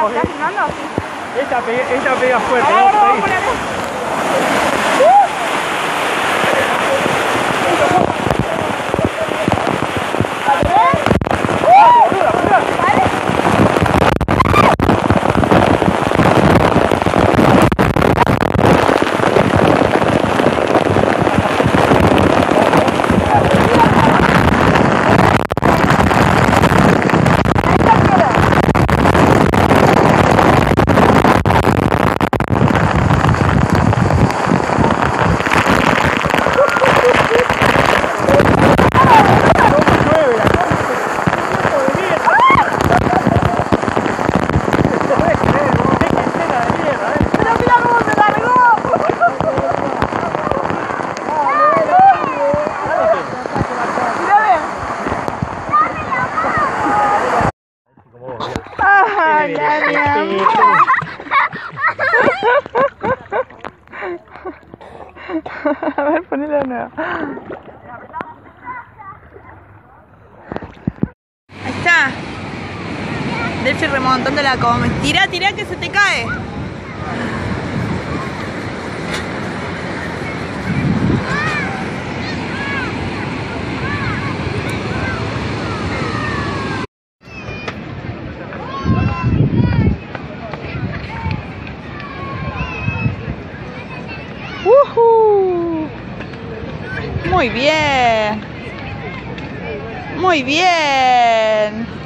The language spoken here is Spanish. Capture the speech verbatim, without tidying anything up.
vamos. ¿Estás filmando? Esta pega, esta pega fuerte. Ahora, Vamos ahora, ahí. vamos a A ver, ponelo de nuevo. Ahí está. Delphi remontando la come. Tira, tira que se te cae. ¡Uhú! Muy bien. Muy bien.